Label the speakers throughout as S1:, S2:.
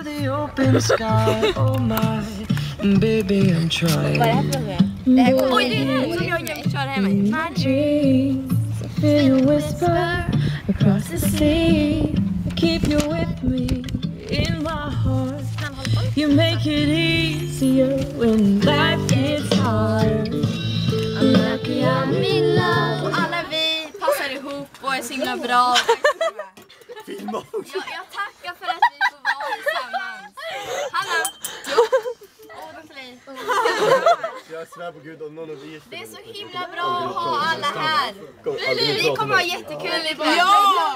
S1: the open sky. Oh my, baby, I'm trying.
S2: Vad är det här? Det här går. Oj, det är det som jag jämt kör hemma.
S1: My dreams, I feel you whisper across the sea. I keep you with me in my heart. You make it easier when life gets hard. I'm lucky I'm in love.
S2: Och alla vi passar ihop och är så himla bra.
S3: Filma också.
S2: Jag tackar för att vi får vara tillsammans. Hanna, ord för dig.
S3: Jag svär på Gud om någon av er.
S2: Det är så himla bra att ha alla här. Vi kommer ha jättekul.
S4: Ja!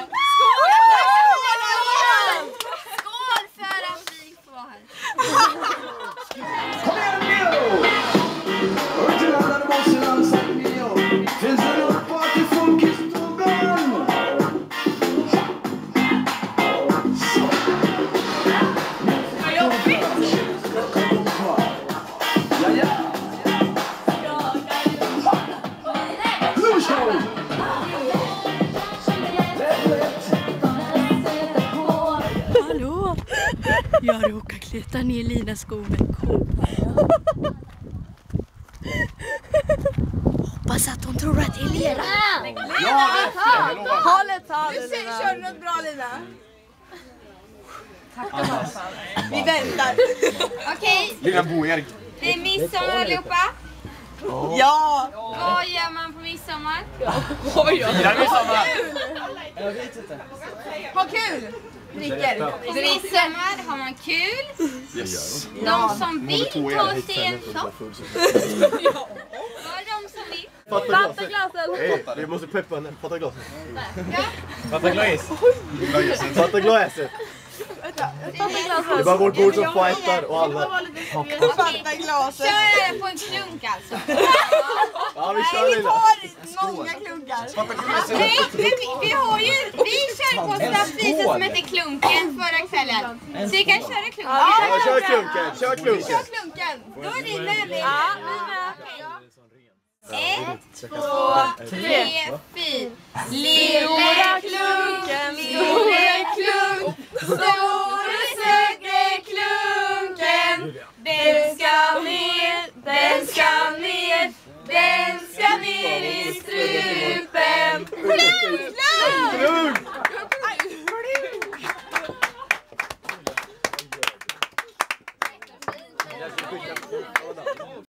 S2: Skål för att vi får vara här.
S5: Kom igen nu! Original emotional samlingar. Finns det något party funkistrogan?
S4: Vad jobbigt!
S6: Hallå! Jag råkar kleta ner Linas skor med hoppas att hon tror att det är lera.
S4: Håll ett tal, Lina. Kör du något bra, Lina? Tack. Vi väntar.
S2: Okej,
S3: Lina Boer.
S2: det är midsommar allihopa.
S4: Ja!
S2: Vad gör man på midsommar?
S3: Firar midsommar.
S4: Ha kul! Dricker.
S2: På midsommar har man kul.
S3: Yes.
S2: De som vill ta sig en shot. Vad är de som vill?
S3: Fatta glasen. Vi måste peppa henne. Fatta glasen. Fatta glaset. Det är bara vårt bord som fightar och alla.
S4: Fatta glaset.
S2: Kör på en klunk alltså.
S3: Ja, vi
S4: Nej,
S3: kör
S4: vi
S3: Lina.
S4: tar många klunkar.
S2: Nej, men vi har ju, vi kör på straffisen som heter klunken förra kvällen. Så vi kan köra klunken.
S3: Ja, kör klunken. Kör klunken.
S4: Kör klunken.
S2: Då är ni med mig.
S4: Ja,
S2: Ett, två, tre, fyra. Lilla klunken, lille klunk, store sögre klunken. Den ska ner, den ska ner, den ska ner i strupen. Klunk, klunk!